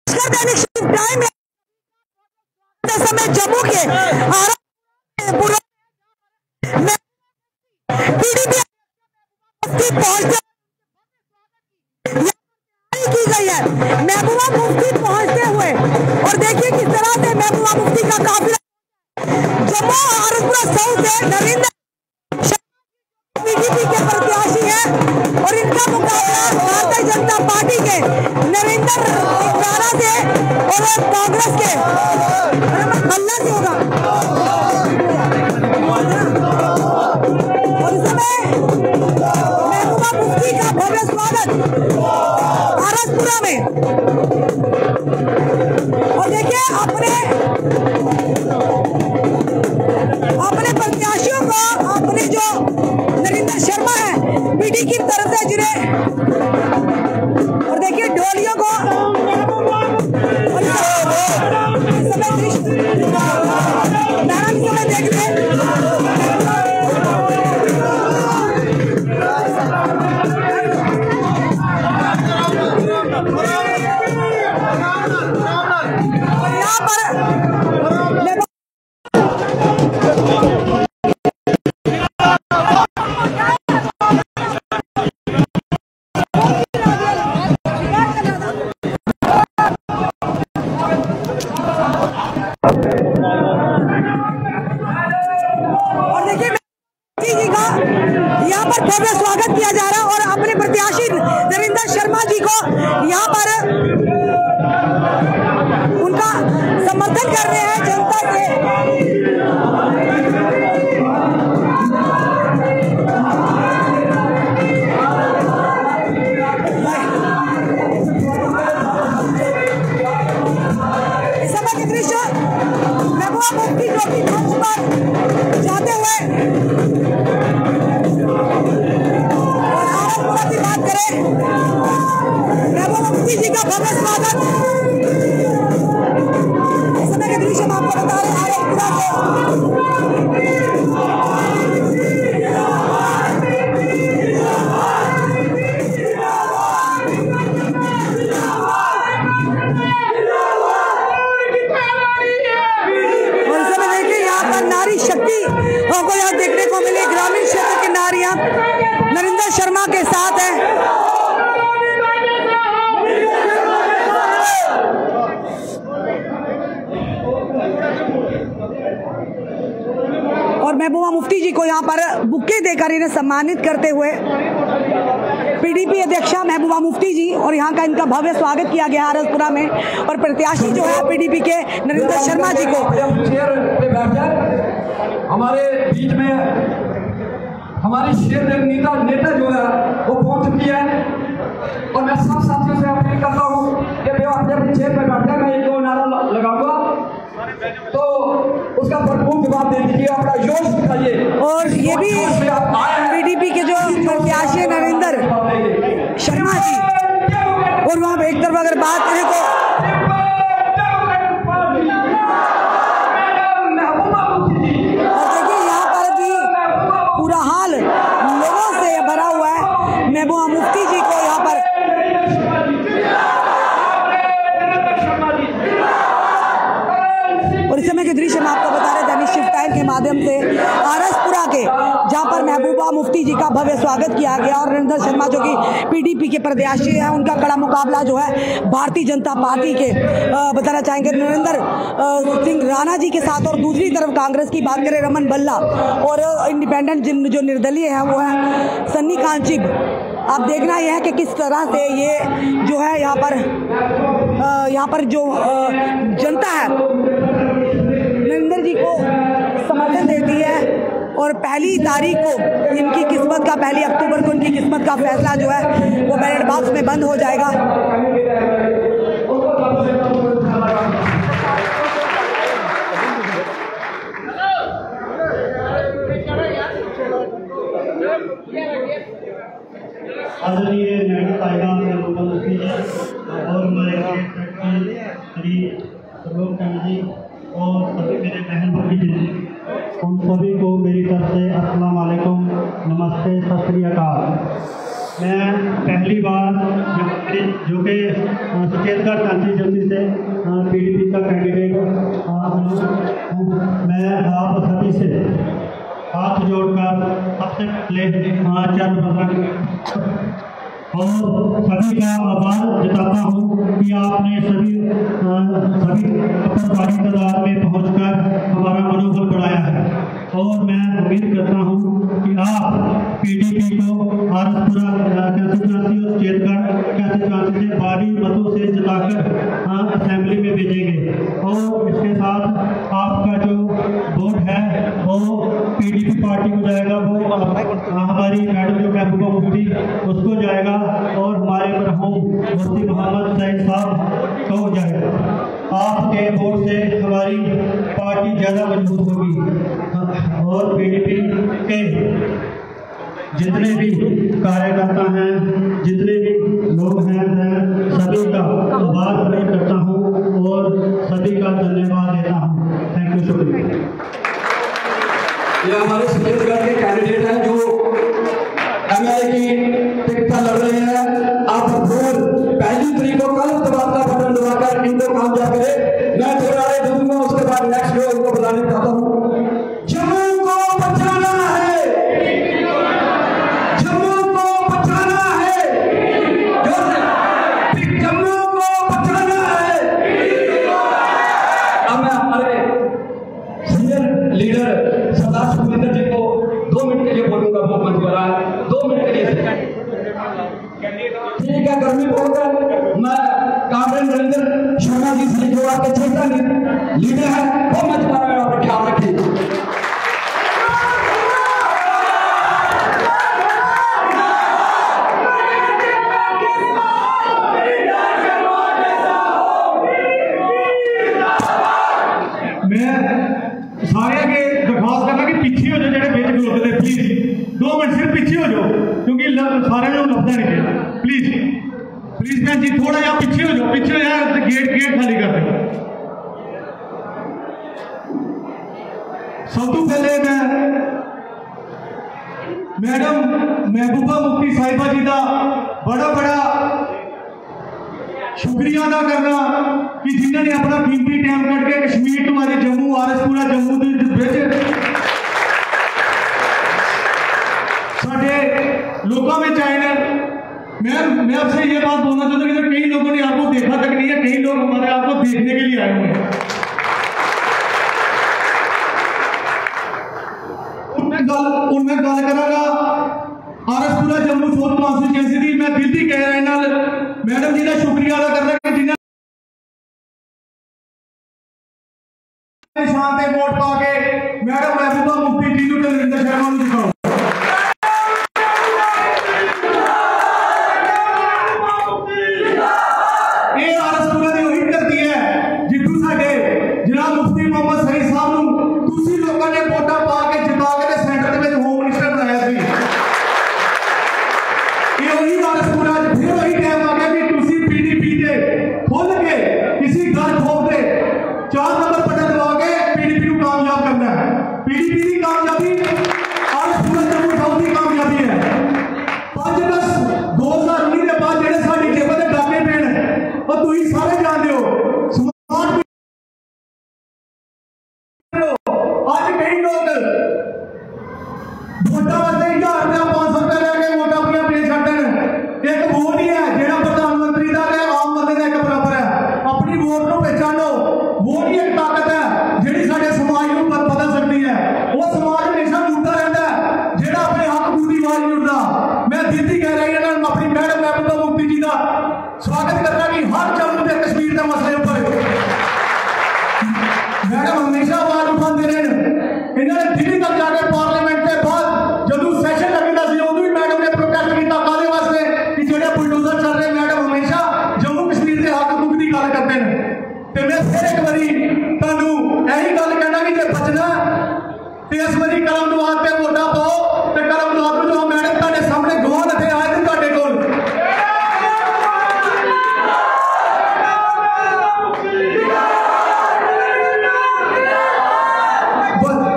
Time समय जम्मू के PDP पहुंचते की गई है महबूबा मुफ्ती पहुंचते हुए, और देखिए किस तरह से महबूबा मुफ्ती का काफिला जम्मू आरसपुरा साउथ से नरेंद्र पीडीपी के प्रत्याशी है और इनका मुकाबला भारतीय जनता पार्टी के नरेंद्र राणा से और कांग्रेस के मल्ला से होगा। और इस समय महबूबा मुफ्ती का भव्य स्वागत आरसपुरा में, और देखिए अपने प्रत्याशियों को, अपने जो नरेंद्र शर्मा है पीडी की तरफ से जिन्हें, और देखिए ढोलियों को, और समय देख रहे यहाँ पर यहाँ पर भव्य स्वागत किया जा रहा है और अपने प्रत्याशी नरेंद्र शर्मा जी को यहाँ पर उनका समर्थन कर रहे हैं जनता से। इस समय के दृश्य महबूबा मुफ्ती जो कि मंच पर जाते हुए की बात करें, महबूबा मुफ्ती जी का भव्य स्वागत इस समय के दृश्य में आपको बता रहे हैं आरसपुरा और इस समय देखिए यहाँ पर नारी शक्ति को यहाँ देखने को मिली। ग्रामीण क्षेत्र की नारियां नरेंद्र शर्मा के साथ है। और महबूबा मुफ्ती जी को यहाँ पर बुके देकर इन्हें सम्मानित करते हुए पीडीपी अध्यक्षा महबूबा मुफ्ती जी, और यहाँ का इनका भव्य स्वागत किया गया आरसपुरा में। और प्रत्याशी जो है पीडीपी के नरेंद्र शर्मा जी को हमारे बीच में हमारी शेर नेता जो है वो पहुंच चुकी है, और मैं सब साथियों से अपील करता हूँ कि वे अपने चेयर पर बैठे, मैं एक दो नारा लगाऊंगा तो उसका भरपूर जवाब दे दीजिए, अपना जोश दिखाइए। और ये भी पीडीपी के जो प्रत्याशी नरेंद्र शर्मा जी, और वहाँ एक तरफ अगर बात करें तो पूरा हाल लोगों से भरा हुआ है। महबूबा मुफ्ती जी को यहाँ पर और इस समय के दृश्य में आपको बता रहे दैनिक शिफ्ट टाइम के माध्यम से आरसपुरा के, जहाँ पर महबूबा मुफ्ती जी का भव्य स्वागत किया गया, और नरेंद्र शर्मा जो कि पीडीपी के प्रत्याशी हैं उनका कड़ा मुकाबला जो है भारतीय जनता पार्टी के बताना चाहेंगे नरेंद्र सिंह राणा जी के साथ। और दूसरी तरफ कांग्रेस की बात करें रमन बल्ला, और इंडिपेंडेंट जो निर्दलीय है वो है सन्नी कांचिब। आप देखना यह है कि किस तरह से ये जो है यहाँ पर जो जनता है नरेंद्र जी को समर्थन देती है, और 1 तारीख को इनकी किस्मत का, 1 अक्टूबर को इनकी किस्मत का फैसला जो है वो बैलेट बॉक्स में बंद हो जाएगा। आदरणीय महबूब साहिबान महबूबा मुफ्ती जी और हमारे श्री सरलोक चंद जी और सभी मेरे बहन भाई जी, उन सभी को मेरी तरफ से अस्सलाम वालेकुम, नमस्ते, सत श्री अकाल। मैं पहली बार जो कि सुचेतगढ़ कॉन्स्टिट्यूंसी से PDP का कैंडिडेट मैं आप सभी से हाथ जोड़कर सबसे पहले चरण और सभी का आभार जताता हूँ कि आपने सभी अपनी बड़ी तादाद में पहुँचकर हमारा मनोबल बढ़ाया है। और मैं उम्मीद करता हूँ कि आप PDP को आरसपुरा कंस्टिट्यूंसी और सुचेतगढ़ कंस्टिट्यूंसी से भारी मतों से जिताकर असेंबली में भेजेंगे। और इसके साथ आपका जो वोट है वो PDP पार्टी को जाएगा, वो हमारी मैडम जो महबूबा मुफ्ती उसको जाएगा और हमारे मरहूम मुफ्ती मोहम्मद सईद साहब को जाएगा। आपके वोट से हमारी पार्टी ज़्यादा मजबूत होगी और PDP के जितने भी कार्यकर्ता हैं, जितने भी लोग हैं, मैं सभी का आभार प्रकट करता हूं और सभी का धन्यवाद देता हूं। थैंक यू, शुक्रिया। ये हमारे सुचेतगढ़ के कैंडिडेट हैं जो MLA की टिकट पर लड़ रहे हैं। आप जरूर 1 तारीख को कल तबादला बटन दबाकर इनको कामयाब करें। मैं 2 नारे दूंगा, उसके बाद नेक्स्ट डे उनको बताने चाहता हूँ। जम्मू को बचाना है, जम्मू को बचाना है, जम्मू को बचाना है। अब मैं हमारे सीनियर लीडर सरदार सुखविंदर जी को 2 मिनट के लिए बोलूंगा। वो मंच पर आए 2 मिनट के लिए। ठीक है, गर्मी बोलकर मैं कामरेड नरेंद्र शर्मा जी से जो आपके छोटा लीडर है वो मंच पर आए और ख्याल रखिए। सारे के दरखास्त करना कि पीछे हो जाओ, जेडे बेच खलोते थे प्लीज 2 मिनट सिर्फ पीछे हो जाओ, क्योंकि सारे लोग लभदा नहीं है। प्लीज प्लीज भैन जी थोड़ा जा पीछे हो जाओ, पीछे हो जाए, गेट खाली कर दे। सब तो पहले मैं मैडम महबूबा मुफ्ती साहिबा जी का बड़ा शुक्रिया अदा करना कि जिन्होंने अपना कीमती टाइम कट के कश्मीर तो अज जम्मू आरसपुरा जम्मू साढ़े लोगों में आए। मैं आपसे ये बात बोलना चाहता हूँ कि कई लोगों ने आपको देखा तक नहीं है, कई लोग हमारे आपको देखने के लिए आए हुए हैं। उनमें गल करांगा आरसपुरा जम्मू साउथ कॉन्स्टिट्यूएंसी की। मैं दिल की कह रहा मैडम जी का शुक्रिया अदा करना कि जिन्हें निशान पे वोट पा के मैडम महबूबा मुफ्ती जी को नरेंद्र शर्मा को दिखाओ। ये आरसपुरा की वही धरती है जितू साडे जनाब मुफ्ती मोहम्मद सईद साहब को तुसी लोगों ने वोटा पा के जिता के सेंटर में होम मिनिस्टर बनाया थी। ये वही आरसपुरा फिर वही टाइम आ गया कि तुसी PDP के खोल के किसी घर खोल दे 4 नंबर बटन दबा के PDP को कामयाब करना है। PDP की कामयाबी आरसपुरा जम्मू साउथ की कामयाबी है। 5 अगस्त 2019 के बाद जेडे साडी जेब ते डाके पेन और तुम सारे जानते हो स्मार्ट आज कई लोग वोटा वास्ते 1000 रुपया 500 रुपया लेके वोटा अपनी बेच छड्डे ने। एक वोट ही है जेड़ा प्रधानमंत्री का आम बंदे का एक बराबर है। अपनी वोट को पहचानो। वोट ही एक ताकत है जिहड़ी साडे समाज को बदल सकती है। वो समाज हमेशा लुटता रहता है जेड़ा अपने हक पूरी आवाज नहीं उठता। मैं दिल की कह रही हूं अपनी मैडम महबूबा मुफ्ती जी का स्वागत करना कि हर जम्मू के कश्मीर के मसले पर मैडम हमेशा आवाज उठाते रहे। इन्होंने दिल्ली तक जाके पार्लियामेंट के बाद जो सैशन लगेगा उदू भी मैडम ने प्रोटेस्ट किया काले वास्ते कि जो बुलडोजर चल रहे मैडम हमेशा जम्मू कश्मीर के हक मुख की गल करते हैं। तो मैं फिर एक बारी तुहानू यही गल कहना कि जो बचना तो इस बारी कलम नवाज पे वोटा पाओ तो कलम नवाज को जो मैडम तुहाडे सामने गवाह रखे आए थे तुहाडे कोल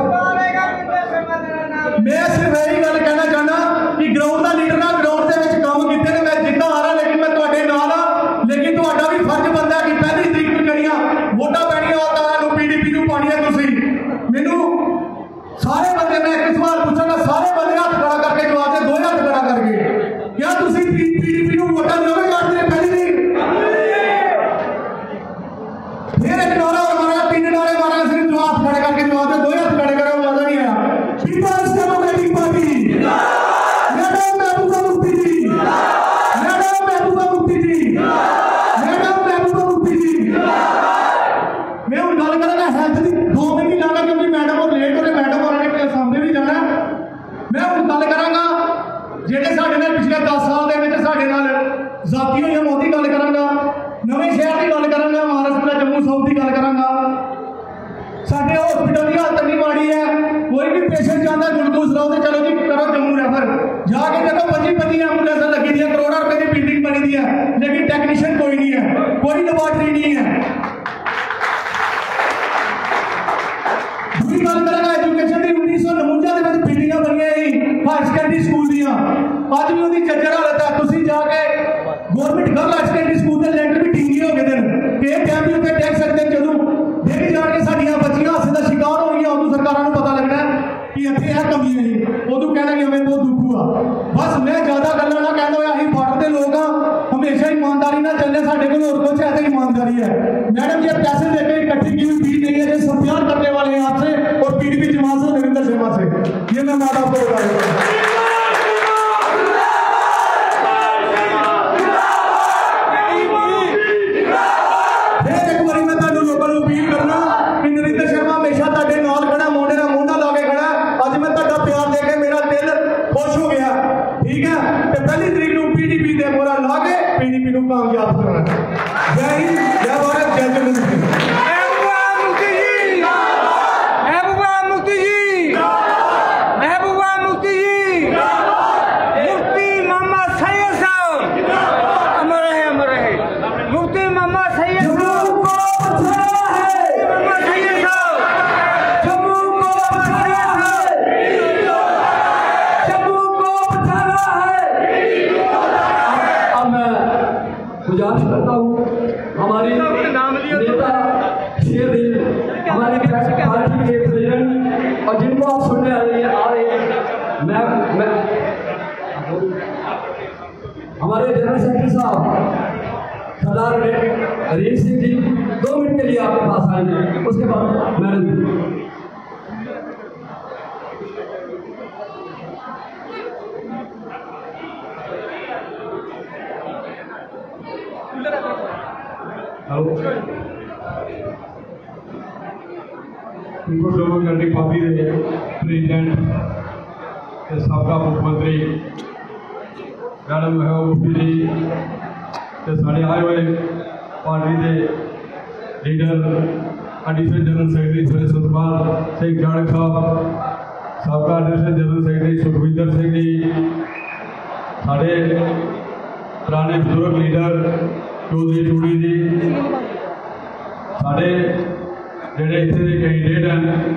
मैं सिर्फ यही गल कहना चाहना कि ग्राउंड का लीडर ना ग्राउंड के काम करूँगा, महाराष्ट्र जम्मू साउथ की गल करांगा। साडे हॉस्पिटल की हालत नहीं माड़ी है, कोई भी पेशेंट जाता है ग्लूकोज लाओ तो चलो जी करो जम्मू रेफर, जाके देखो 25 एम्बुलेंस लगी दी है, करोड़ों रुपए की बिल्डिंग बनी दी है, लेकिन टेक्नीशियन कोई नहीं है, कोई लेबोरेटरी नहीं है। दूसरी गल करेंगे एजुकेशन की 1949 में बिल्डिंग बनी हायर सेकेंडरी स्कूल दियाँ, अज भी वही जर्जर हालत है। तुम जाके government girl higher secondary school के लेंटर भी ढींगे हो गए हैं, टाइम भी उत्ते देख सकते हैं। जो देखी जान के साडियां बच्चियां हादसे का शिकार हो गई, उदू सरकारों को पता लगना है कि इतने है कमी नहीं, उदू कहना कि हमें बहुत दुख हुआ। बस मैं ज्यादा गल्लां ना कहना, असीं बॉर्डर के लोग हाँ, हमेशा ईमानदारी ना चलने, साडे कोल होर कुछ है तो ईमानदारी है। मैडम ये पैसे देकर इकट्ठी की हुई फीस नहीं है, ये सब प्यार करने वाले हैं आपसे और पीडीपी जमात से नरेंद्र शर्मा से, ये मैं बात आपको बता रहा हूँ। कामयाब करना। जय हिंद, जय भारत, जय जगन्नाथ। महबूबा मुफ्ती जी, महबूबा मुफ्ती जी, महबूबा मुफ्ती जी, मुफ्ती मोहम्मद सैयद साहब अमर रहे, अमर रहे। मुफ्ती मोहम्मद सैयद साहब, मोहम्मद सैयद साहब, जम्मू को बचाना है, जम्मू को बचाना है। अब मैं गुजारिश करता हूँ हमारी नेता शेरदिल, हमारे पार्टी के प्रेसिडेंट और जिनको आप सुनने आ रहे हैं, मैं हमारे जनरल सेक्रेटरी साहब सरदार रीम सिंह जी 2 मिनट के लिए आपके पास आएंगे, उसके बाद मैडम गुड डेमोक्रेटिक पार्टी के प्रेसिडेंट सबका मुख्यमंत्री मैडम महबूबा मुफ्ती जी ते साढ़े आए हुए पार्टी के leader additional general secretary sir Satpal Singh Jadak साहब, सबका additional general secretary Sukhwinder Singh ji, साढ़े पुराने बुजुर्ग लीडर चौधरी चूड़ी जी, साढ़े जेडे इतने के कैंडिडेट हैं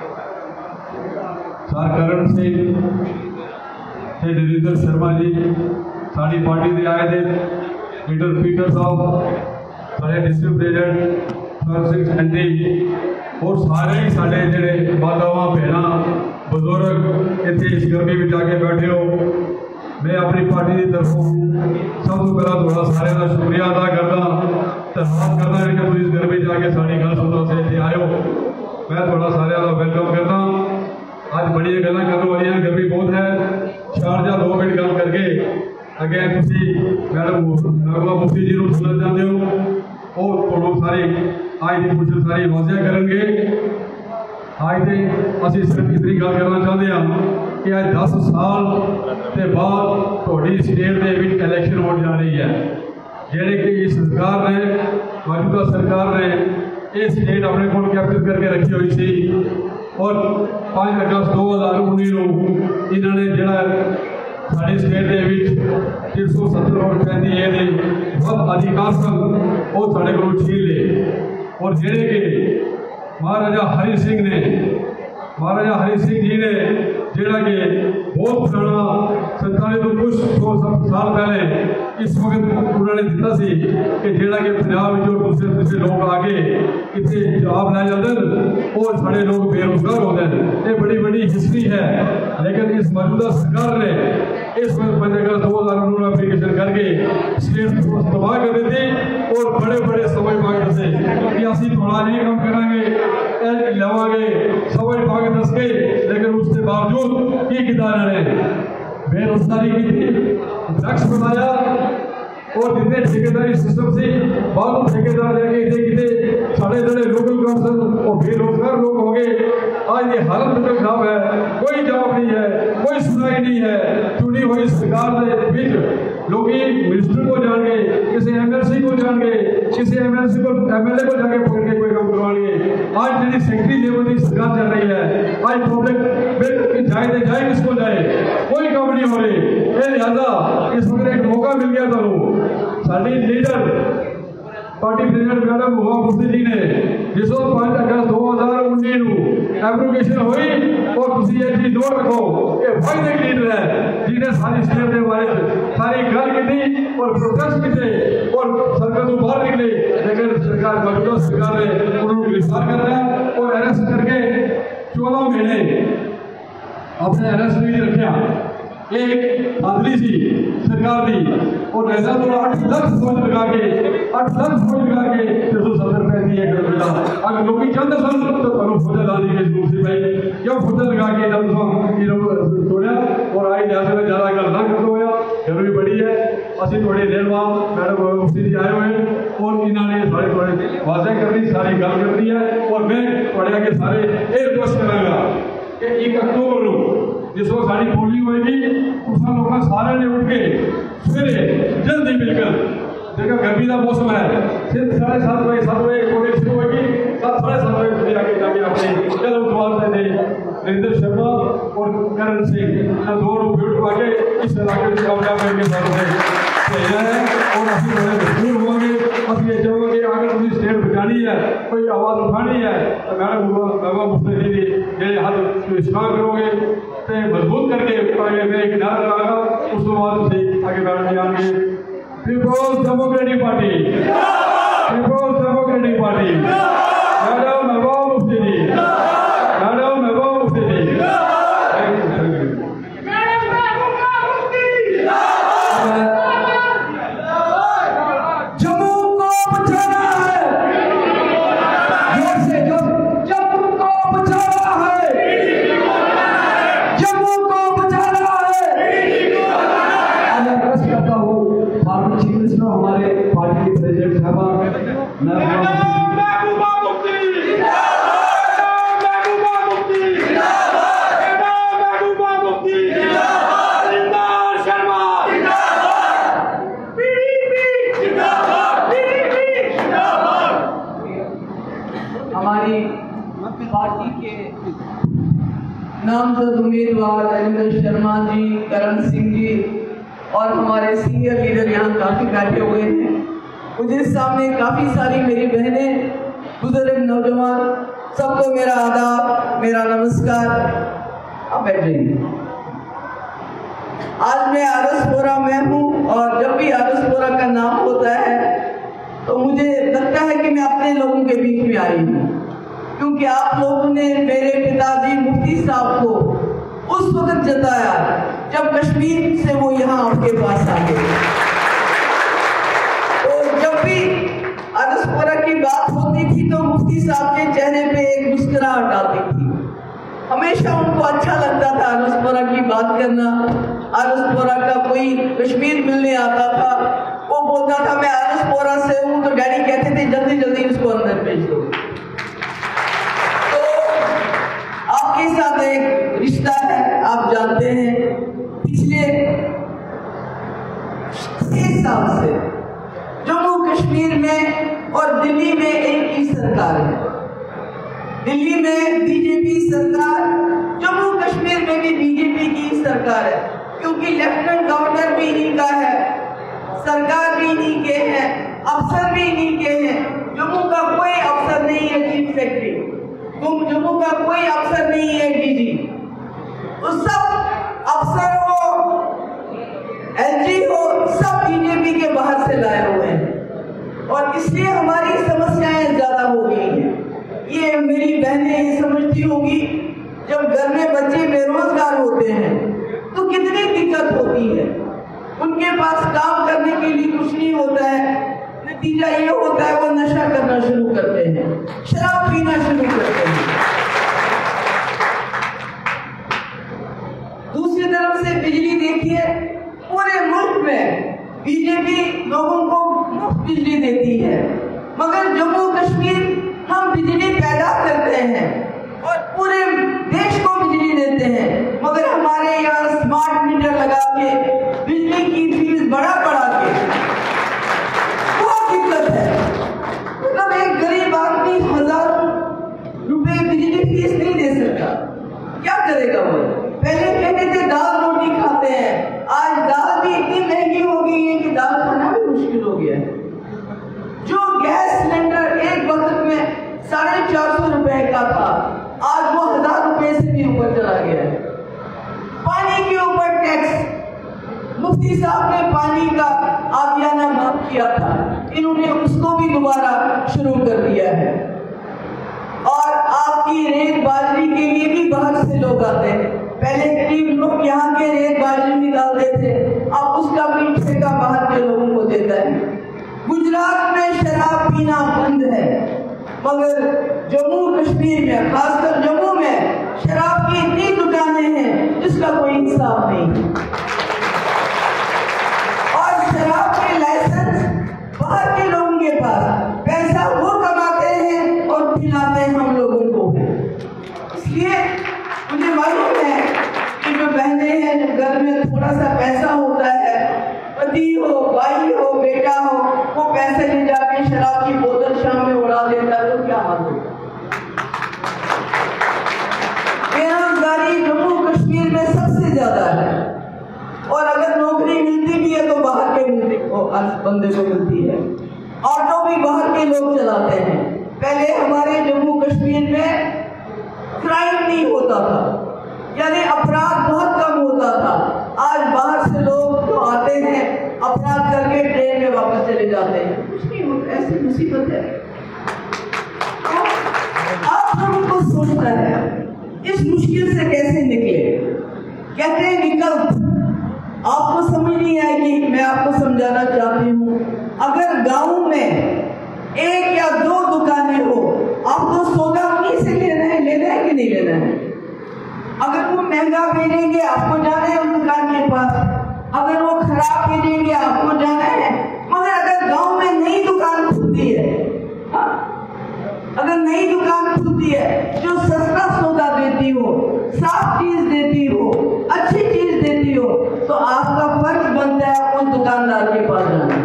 सर करण सिंह ते नरेंद्र शर्मा जी, साड़ी पार्टी के आए थे लीडर पीटर साहब, सारे district president sir Singh Sandy और सारे ही साढ़े जेडे मातावां भैन बुजुर्ग इतने इस गर्मी में जाके बैठे हो। मैं अपनी पार्टी की तरफों सब तो पहला थोड़ा सारे का शुक्रिया अदा करना, धन्यवाद करना कि तुम इस गर्मी जाके साड़ी गल सुनने से इतने आए हो। मैं थोड़ा सारे का वेलकम करना। आज बड़ी गल्लां करने वाली हैं, गर्मी बहुत है। 4 मिनट गल करके अगे तुम मैडम महबूबा मुफ्ती जी को सुनना चाहते हो और थोड़ा सारी आज की कुछ सारी वाजिया करेंगे। आज तो असी सिर्फ इतनी गल करना चाहते हैं कि आज 10 साल के बाद थोड़ी स्टेट के इलेक्शन हो जा रही है, जेडे कि इस सरकार ने मौजूदा सरकार ने ये स्टेट अपने को कैप्चर करके रखी हुई थी और 5 अगस्त 2019 को इन्होंने जोड़ा साढ़े स्टेट के 370 वोट पैंती है बहुत अधिकार सन वो साढ़े को छीन ले और जेडे कि महाराजा हरि सिंह जी ने जोड़ा कि बहुत पुराना 47 तो कुछ 100 साल पहले इस वक्त उन्होंने दिता सी कि जोड़ा कि पंजाब जो दूसरे लोग आके इतने जॉब लै जाते और साढ़े लोग बेरोजगार होते हैं। ये बड़ी बड़ी हिस्ट्री है, लेकिन इस मौजूदा सरकार ने इस 5 अगस्त 2019 एप्लीकेशन करके स्टेट को तबाह कर दी थी और बड़े बड़े समय मांगे थे कि असी थोड़ा नहीं कम करांगे लवांगे समय मांगे दस के, लेकिन उसके बावजूद की किताने बेरोजगारी की थी, ड्रग्स बनाया और जितने ठेकेदारी सिस्टम से बाद ठेकेदार लेके कितने साढ़े सारे जड़े लोकल काउंसिल और बेरोजगार लोग होंगे। आज ये हालत बिल्कुल खराब है, कोई जवाब नहीं है, कोई सुनाई नहीं है। चुनी हुई सरकार के बीच लोग मिनिस्टर को जान गए, किसी एमएलसी को जान गए, किसी एमएलसी को एमएलए को जाके पकड़ के कोई काम करवाएंगे। आज जी सेक्रेटरी लेवल की सरकार चल रही है, आज पब्लिक जाए तो जाए किसको जाए, कोई काम नहीं हो रही। लिहाजा इस वक्त एक मौका मिल गया था साड़ी लीडर पार्टी प्रेसिडेंट मैडम हुआ मुफ्ती जी ने जिसको 5 अगस्त 2019 एप्लीकेशन हुई और तुम ये चीज नोट रखो कि फायदे की लीडर है जिन्हें सारी स्टेट के बारे सारी गल की थी और प्रोटेस्ट की थे और सरकार तो बाहर निकले, लेकिन सरकार मौजूदा सरकार ने उन्होंने गिरफ्तार कर लिया और अरेस्ट करके 14 महीने अपने अरेस्ट में रखा। एक आदमी सी सरकार दी और ऐसा तो 8 लाख फौज लगा के 370 रुपए दिए अगर लोग चाहते सन तो ਤੁਹਾਨੂੰ फौजा ला दी गई दूसरी भाई क्यों फौजा लगा के जब तोड़ा और आई जैसे में ज्यादा गल ना कर होया जरूरी बड़ी है। असि थोड़े देर बाद मैडम मुफ्ती जी आए हुए और इन्होंने सारे थोड़े वाजे करनी सारी गल करनी है और मैं थोड़े आगे सारे ये रिक्वेस्ट करांगा कि 1 अक्टूबर को जिस वक्त साड़ी पोलिंग होगी उस लोग सारे ने उठ के सवेरे जल्दी मिलकर देखा गर्मी का मौसम है सिर्फ 7:30 बजे 7 बजे पोलिंग शुरू होगी 7:30 बजे आगे जाके अपने चलो जवाब दे नरेंद्र शर्मा और करण सिंह दो वोट पाके इस इलाके में कामयाब करके भेजना है और असं बड़े मजबूर होंगे। असं ये चाहोगे अगर तुम स्टेट बचानी है कोई आवाज़ उठानी है तो मैडम मुफ्ती जी जे हाथ इस्तेमाल करोगे तो मजबूत करके मैं एक नारा लगागा उस बाद आगे बैठ जाएंगे। People's democratic party, people's democratic party, madam Mehbooba Mufti ji, madam Mehbooba Mufti ji, Jammu को बचाना है, जोर से जम्मू को बचाना है, जम्मू को बचाना है। मैं प्रश्न करता हूँ भारत चीफ मिनिस्टर हमारे पार्टी के प्रेसिडेंट साहब महबूबा मुफ्ती हमारी पार्टी के नामजद उम्मीदवार नरेंद्र शर्मा जी, करण सिंह जी और हमारे सीनियर लीडर यहाँ काफी बैठे हुए हैं। मुझे सामने काफी सारी मेरी बहनें, बुजुर्ग, नौजवान, सबको मेरा आदाब, मेरा नमस्कार। आप बैठ जाइए। आज मैं आरसपुरा में हूँ और जब भी आरसपुरा का नाम होता है तो मुझे लगता है कि मैं अपने लोगों के बीच में आई हूँ, क्योंकि आप लोगों ने मेरे पिताजी मुफ्ती साहब को उस वक्त जताया जब कश्मीर से वो यहाँ आपके पास आ गए। तो जब भी आरसपुरा की बात होती थी तो मुफ्ती साहब के चेहरे पे एक मुस्कुराहट आती थी। हमेशा उनको अच्छा लगता था आरसपुरा की बात करना। आरसपुरा का कोई कश्मीर मिलने आता था, वो बोलता था मैं आरसपुरा से हूँ, तो डैडी कहते थे जल्दी जल्दी इसको अंदर भेज दो। तो आपके साथ एक रिश्ता है, आप जानते हैं पिछले 6 साल से जम्मू कश्मीर में और दिल्ली में एक ही सरकार है। दिल्ली में बीजेपी सरकार, जम्मू कश्मीर में भी बीजेपी की सरकार है, क्योंकि लेफ्टिनेंट गवर्नर भी इन्हीं का है, सरकार भी इन्हीं के हैं, अफसर भी इन्हीं के हैं। जम्मू का कोई अफसर नहीं है चीफ सेक्रेटरी, जम्मू का कोई अफसर नहीं है डीजी, तो सब अफसर हो, एलजी हो, सब बीजेपी के बाहर से लाए हुए हैं और इसलिए हमारी समस्याएं ज्यादा हो गई हैं। ये मेरी बहनें ये समझती होगी, जब घर में बच्चे बेरोजगार होते हैं तो कितनी दिक्कत होती है। उनके पास काम करने के लिए कुछ नहीं होता है, नतीजा ये होता है वो नशा करना शुरू करते हैं, शराब पीना शुरू करते हैं। दूसरी तरफ से बिजली देखिए, पूरे मुल्क में बीजेपी लोगों को मुफ्त बिजली देती है, मगर जम्मू कश्मीर मुफ्ती साहब ने पानी का आबियाना माफ किया था, इन्होंने उसको भी दोबारा शुरू कर दिया है। और आपकी रेत बाजरी के लिए भी बाहर से लोग आते हैं। पहले गरीब लोग यहाँ के रेत बाजरी निकालते थे, अब उसका भी ठेका बाहर के लोगों को देता है। गुजरात में शराब पीना बंद है, मगर जम्मू कश्मीर में, खासकर जम्मू में शराब की इतनी दुकानें हैं जिसका कोई इंसाफ नहीं। और शराब के लाइसेंस बाहर के लोगों के पास, पैसा वो कमाते हैं और पिलाते हैं हम लोगों को। इसलिए मुझे मालूम है कि जो बहनें हैं, जब घर में थोड़ा सा पैसा होता है, पति हो, भाई हो, बेटा हो, वो पैसे ले जाके शराब की बोतल शाम में उड़ा देता है, तो क्या हाल होगा। बेरोजगारी जम्मू कश्मीर में सबसे ज्यादा है, और अगर नौकरी मिलती भी है तो बाहर के बंदे को मिलती है। ऑटो भी बाहर के लोग चलाते हैं। पहले हमारे जम्मू कश्मीर में क्राइम नहीं होता था, यानी अपराध बहुत कम होता था। आज बाहर से लोग तो आते हैं, अपराध करके ट्रेन में वापस चले जाते हैं, कुछ नहीं होता, ऐसी मुसीबत है। अब हमको सोचना है इस मुश्किल से कैसे निकले। कहते हैं विकल्प, आपको समझ नहीं आएगी, मैं आपको समझाना चाहती हूँ। अगर गांव में 1 या 2 दुकानें हो, आपको सौदा उन्हीं से लेना है कि नहीं लेना है। अगर वो महंगा बेचेंगे, आपको जाना है उन दुकान के पास। अगर वो खराब बेचेंगे, आपको जाना है। मगर अगर गांव में नई दुकान खुलती है, अगर नई दुकान खुलती है जो सस्ता सौदा देती हो, साफ चीज देती हो, अच्छी चीज देती हो, तो आपका फर्ज बनता है उस दुकानदार के पास जाना।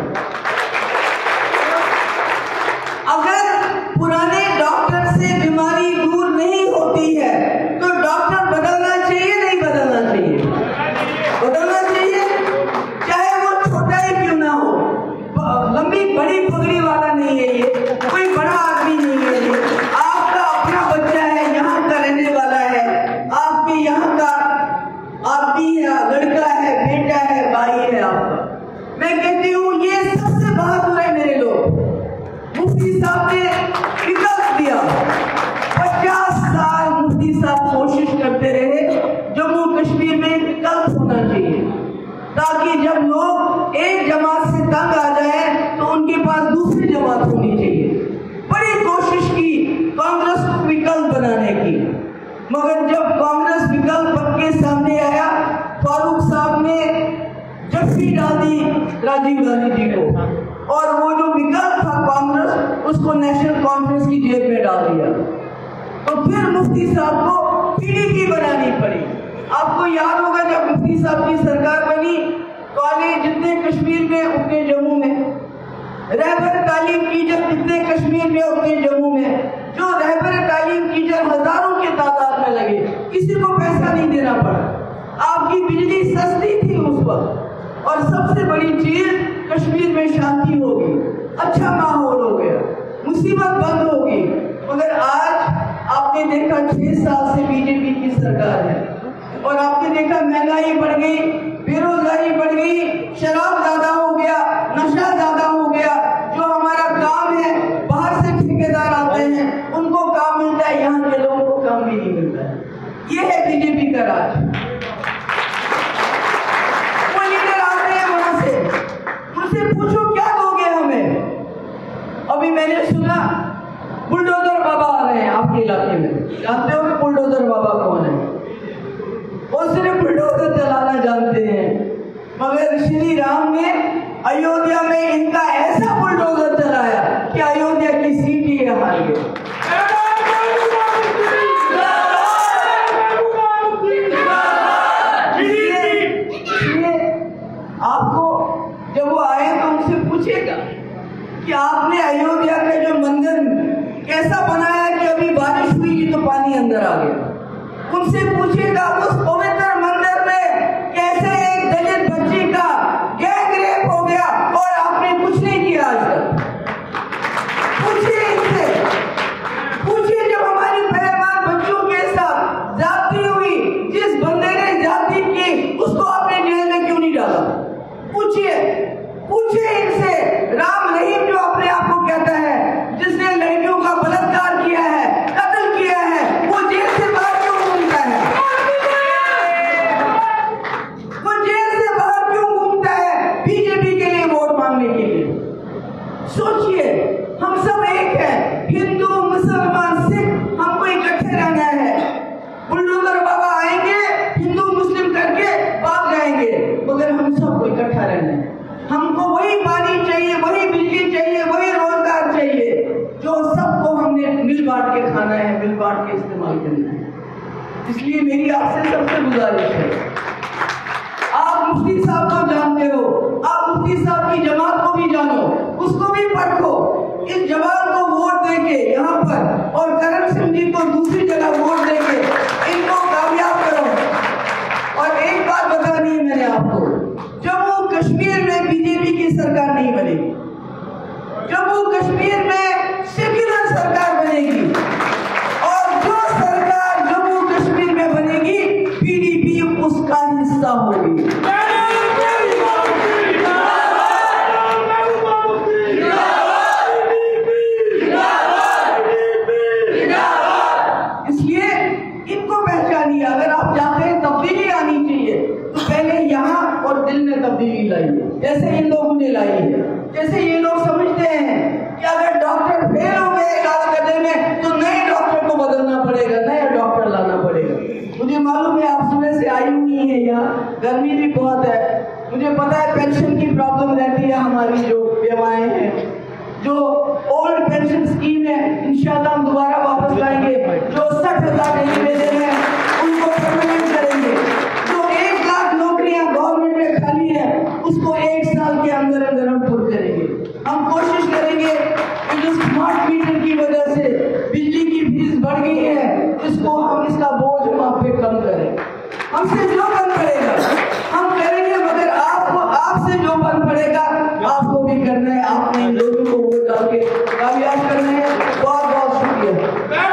अगर पुराने डॉक्टर से बीमारी दूर नहीं होती है तो डॉक्टर बदलना चाहिए, नहीं बदलना चाहिए? बदलना चाहिए, चाहे वो छोटा ही क्यों ना हो। लंबी बड़ी पगड़ी वाला नहीं है ये, कोई बड़ा आदमी नहीं है ये, आपका अपना बच्चा है, यहाँ का रहने वाला है, आपके यहाँ का आदमी है, लड़का है, बेटा है, भाई है आपका। मैं कहती हूँ ये सबसे बहादुर है मेरे लोग। मुफ्ती साहब ने विकल्प दिया, 50 साल मुफ्ती साहब कोशिश करते रहे जम्मू कश्मीर में विकल्प होना चाहिए, ताकि जब लोग एक जमात से तंग आ जाए तो उनके पास दूसरी जमात होनी चाहिए। बड़ी कोशिश की कांग्रेस को विकल्प बनाने की, मगर जब कांग्रेस विकल्प के सामने आया, फारूक साहब ने जफ्फी डाल दी राजीव गांधी जी को, और वो जो विकल्प था कांग्रेस, उसको नेशनल कॉन्फ्रेंस की जेब में डाल दिया। तो फिर मुफ्ती साहब को पीडीपी बनानी पड़ी। आपको याद होगा जब मुफ्ती साहब की सरकार बनी, कॉलेज जितने कश्मीर में उतने जम्मू में, रहबर तालीम टीचर जितने कश्मीर में उतने जम्मू में। जो रहबर तालीम टीचर हजारों के तादाद में लगे, किसी को पैसा नहीं देना पड़ा। आपकी बिजली सस्ती थी उस वक्त, और सबसे बड़ी चीज कश्मीर में शांति हो गई, अच्छा माहौल हो गया, मुसीबत बंद हो गई। मगर आज आपने देखा 6 साल से बीजेपी की सरकार है, और आपने देखा महंगाई बढ़ गई, बेरोजगारी बढ़ गई, शराब ज्यादा हो गया, नशा ज्यादा हो गया। जो हमारा काम है, बाहर से ठेकेदार आते हैं, उनको काम मिलता है, यहाँ के लोगों को काम भी नहीं मिलता है। ये है बीजेपी का राज। वो लीडर आते हैं वहां से, उनसे पूछो क्या दोगे हमें। अभी मैंने सुना बुलडोजर बाबा आ रहे हैं आपके इलाके में। जानते हो कि बुलडोजर बाबा कौन है? वो सिर्फ बुलडोजर चलाना जानते हैं, मगर श्री राम ने अयोध्या में इनका ऐसा बुलडोजर चलाया कि अयोध्या की सीट ही हार गई। आपको जब वो आए तो उनसे पूछेगा कि आपने अयोध्या का जो मंदिर कैसा बनाया कि अभी बारिश हुई कि तो पानी अंदर आ गया। उनसे पूछेगा उस पवित्र मंदिर में कैसे एक दलित बच्ची का गैंग रेप हो गया और आपने कुछ नहीं किया आज तक। पूछिए इनसे, पूछिए जब हमारी पहलवान बच्चों के साथ जाती हुई जिस बंदे ने जाती की, उसको आपने जेल में क्यों नहीं डाला? बांट के खाना है, मिल बांट के इस्तेमाल करना है। इसलिए मेरी आपसे सबसे गुजारिश है, आप मुफ्ती साहब को जानते हो, आप मुफ्ती साहब की जमात को भी जानो, उसको भी परखो। इस जमात को वोट देके यहाँ पर और करण सिंह जी को दूसरी जगह वोट देके इनको कामयाब करो। और एक बात बतानी है मैंने आपको, जम्मू कश्मीर में बीजेपी की सरकार नहीं बनेगी, जम्मू कश्मीर में सेक्युलर सरकार बनेगी। और जो सरकार जम्मू कश्मीर में बनेगी, पीडीपी उसका हिस्सा होगी। इसलिए इनको पहचानिए। अगर आप चाहते हैं तब्दीली आनी चाहिए तो पहले यहाँ और दिल में तब्दीली लाइए, जैसे इन लोगों ने लाई है। जैसे ये लोग समझते हैं कि अगर डॉक्टर फेल हो गए इलाज करने में तो नए डॉक्टर को बदलना पड़ेगा, नया डॉक्टर लाना पड़ेगा। मुझे मालूम है आप सुबह से आई हुई है, यहाँ गर्मी भी बहुत है, मुझे पता है पेंशन की प्रॉब्लम रहती है। हमारी जो बेवाएं हैं, जो ओल्ड पेंशन स्कीम है, इंशाल्लाह हम दोबारा वापस लाएंगे। जो 60,000 डेली वेजेस हैं उनको परमानेंट करेंगे। जो 1 लाख नौकरियां गवर्नमेंट में खाली है उसको 1 साल के अंदर अंदर हम पूरी करेंगे। हम कोशिश करेंगे कि जो स्मार्ट मीटर की वजह से बिजली की फीस बढ़ गई है, इसको हम इसका बोझ हम आप पे कम करें। हमसे जो बन पड़ेगा हम करेंगे, मगर आपसे जो बन पड़ेगा आपको भी करना है। आपने इन लोगों को वोट डाल के कामयाब करना है। बहुत बहुत शुक्रिया।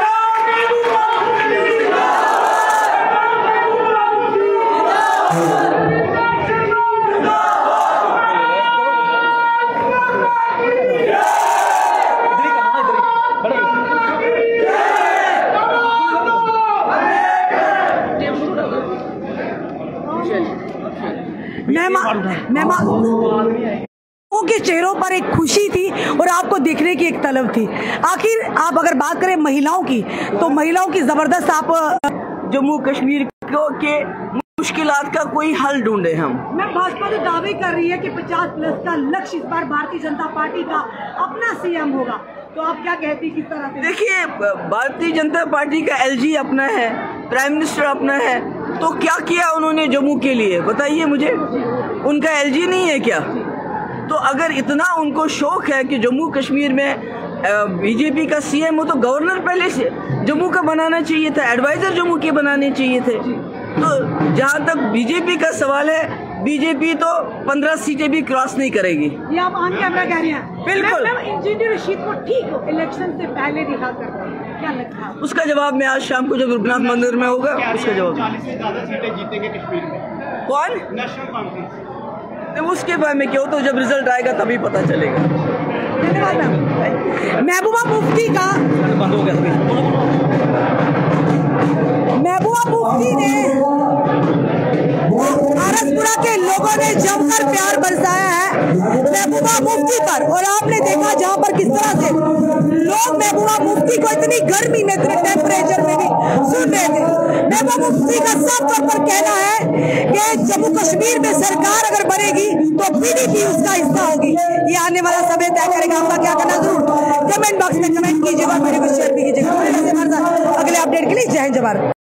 लोगों के चेहरों पर एक खुशी थी और आपको देखने की एक तलब थी। आखिर आप अगर बात करें महिलाओं की, तो महिलाओं की जबरदस्त आप जम्मू कश्मीर के मुश्किलात का कोई हल ढूंढे हम। मैं भाजपा तो दावे कर रही है कि 50+ का लक्ष्य इस बार भारतीय जनता पार्टी का अपना सीएम होगा, तो आप क्या कहती किस तरह से? देखिए, भारतीय जनता पार्टी का एलजी अपना है, प्राइम मिनिस्टर अपना है, तो क्या किया उन्होंने जम्मू के लिए बताइए मुझे? उनका एलजी नहीं है क्या? तो अगर इतना उनको शौक है कि जम्मू कश्मीर में बीजेपी का सीएम हो, तो गवर्नर पहले से जम्मू का बनाना चाहिए था, एडवाइजर जम्मू के बनाने चाहिए थे। तो जहाँ तक बीजेपी का सवाल है, बीजेपी तो 15 सीटें भी क्रॉस नहीं करेगी। ये आप ऑन कैमरा कह रही हैं? बिल्कुल। इंजीनियर रशीद को ठीक हो इलेक्शन से पहले दिखा कर, क्या लगता है? उसका जवाब मैं आज शाम को जब रघुनाथ मंदिर में होगा उसका जवाब। 40 से ज्यादा सीटें जीतेंगे कश्मीर में। कौन? National conference. तो उसके बारे में क्यों, तो जब रिजल्ट आएगा तभी पता चलेगा। धन्यवाद मैम। महबूबा मुफ्ती का बंद हो गया सभी। महबूबा मुफ्ती ने आरसपुरा के लोगों ने जमकर प्यार बरसाया है महबूबा मुफ्ती पर, और आपने देखा जहां पर किस तरह से लोग महबूबा मुफ्ती को इतनी गर्मी में, इतने टेम्परेचर में भी सुन रहे थे। महबूबा मुफ्ती का साफ तौर पर कहना है कि जम्मू कश्मीर में सरकार अगर बनेगी तो पीडीपी उसका हिस्सा होगी। ये आने वाला समय तय करेगा। आपका क्या करना जरूर कमेंट बॉक्स में कमेंट कीजिएगा, वीडियो को शेयर भी कीजिएगा। अगले अपडेट के लिए जय हिंद जय भारत।